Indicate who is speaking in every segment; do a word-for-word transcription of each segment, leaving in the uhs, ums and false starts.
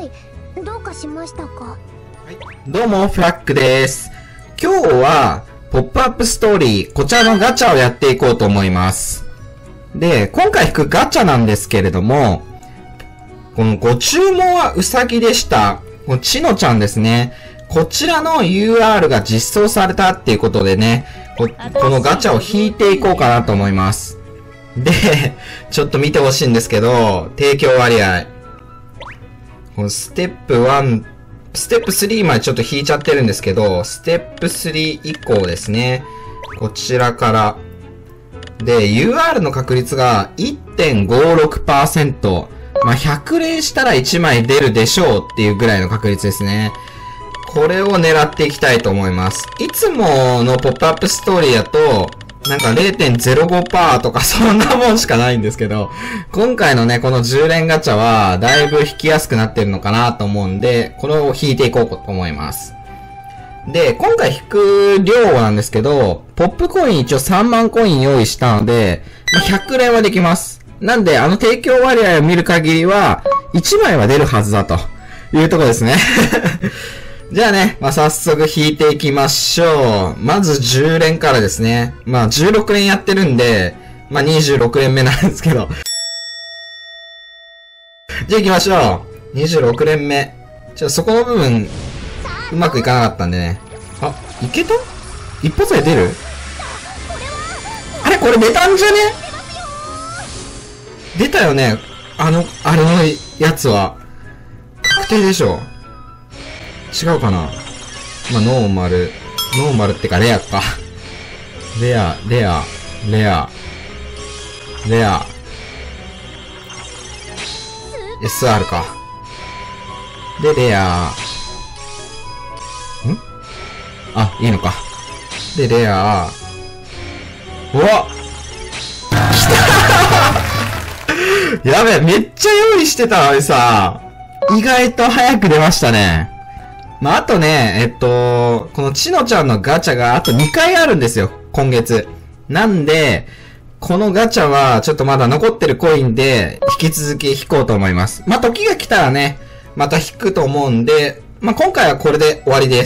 Speaker 1: はい、どうかしましたか？
Speaker 2: どうも、フラッグです。今日は、ポップアップストーリー、こちらのガチャをやっていこうと思います。で、今回引くガチャなんですけれども、このご注文はウサギでした。このチノちゃんですね。こちらの ユーアール が実装されたっていうことでね、こ, このガチャを引いていこうかなと思います。で、ちょっと見てほしいんですけど、提供割合。このステップいち、ステップさんまでちょっと引いちゃってるんですけど、ステップさん以降ですね。こちらから。で、ユーアール の確率が いってんごろくパーセント。まあ、ひゃく例したらいちまい出るでしょうっていうぐらいの確率ですね。これを狙っていきたいと思います。いつものポップアップストーリーだと、なんか れいてんぜろごパーセント とかそんなもんしかないんですけど、今回のね、このじゅう連ガチャは、だいぶ引きやすくなってるのかなと思うんで、これを引いていこうと思います。で、今回引く量なんですけど、ポップコイン一応さんまんコイン用意したので、ひゃく連はできます。なんで、あの提供割合を見る限りは、いちまいは出るはずだというところですね。じゃあね、まあ、早速引いていきましょう。まずじゅう連からですね。まあ、じゅうろく連やってるんで、まあ、にじゅうろく連目なんですけど。じゃあ行きましょう。にじゅうろく連目。ちょっとそこの部分、うまくいかなかったんでね。あ、いけた？一発で出る？あれこれ出たんじゃね？出たよね。あの、あれのやつは。確定でしょ。違うかな。まあ、ノーマル。ノーマルってか、レアか。レア、レア、レア、レア。エスアール か。で、レア。ん？あ、いいのか。で、レア。うわ！来たやべえ、めっちゃ用意してたのにさ、意外と早く出ましたね。まあ、あとね、えっと、このチノちゃんのガチャがあとにかいあるんですよ、今月。なんで、このガチャはちょっとまだ残ってるコインで、引き続き引こうと思います。まあ、時が来たらね、また引くと思うんで、まあ、今回はこれで終わりです。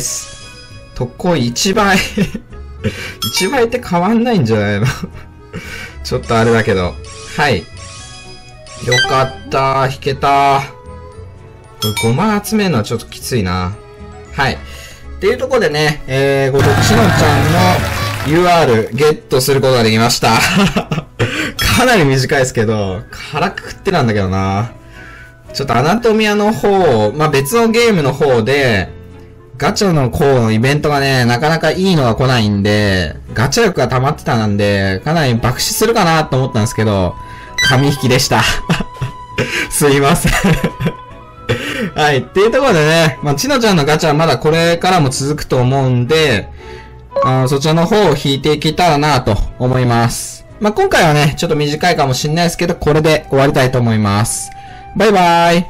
Speaker 2: 特攻いちばい。いちばいって変わんないんじゃないのちょっとあれだけど。はい。よかった。引けた。これごまん集めるのはちょっときついな。はい。っていうところでね、えー、このちのちゃんの ユーアール ゲットすることができました。かなり短いですけど、腹くくってなんだけどな。ちょっとアナトミアの方、まあ、別のゲームの方で、ガチャの方のイベントがね、なかなかいいのが来ないんで、ガチャ力が溜まってたんで、かなり爆死するかなと思ったんですけど、紙引きでした。すいません。はい。っていうところでね、まあ、ちのちゃんのガチャはまだこれからも続くと思うんで、あそちらの方を引いていけたらなと思います。まあ、今回はね、ちょっと短いかもしれないですけど、これで終わりたいと思います。バイバーイ。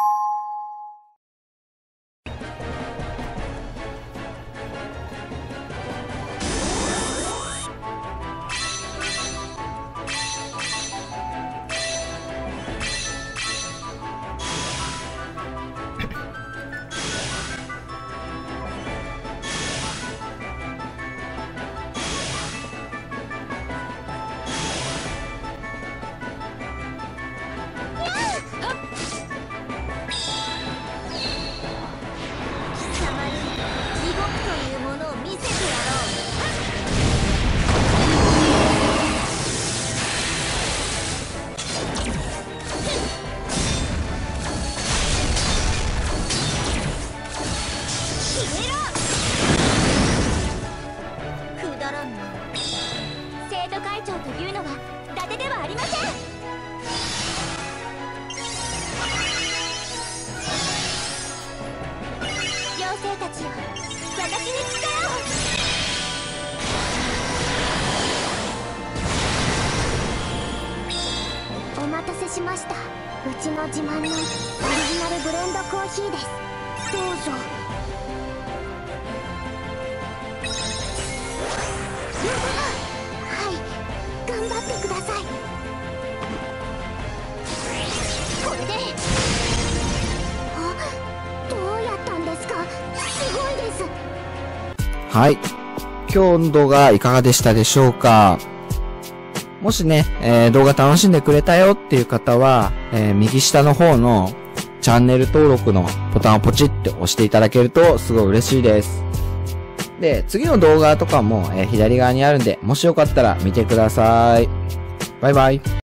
Speaker 1: お待たせしました。うちの自慢のオリジナルブレンドコーヒーです。どうぞ。はい、頑張ってください。これで。あ、
Speaker 2: はい。今日の動画いかがでしたでしょうか？もしね、えー、動画楽しんでくれたよっていう方は、えー、右下の方のチャンネル登録のボタンをポチって押していただけるとすごい嬉しいです。で、次の動画とかも、えー、左側にあるんで、もしよかったら見てください。バイバイ。